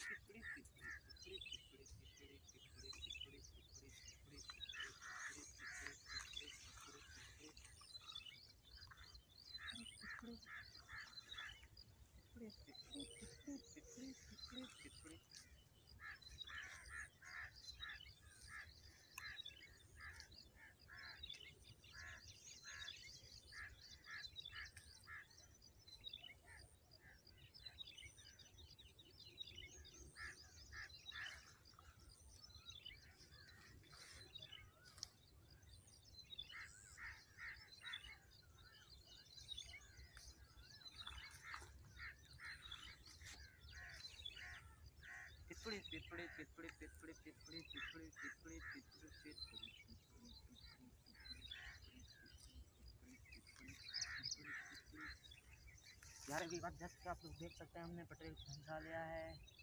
यार अभी बात जस्ट आप लोग देख सकते हैं हमने पेट्रोल पहुंचा लिया है।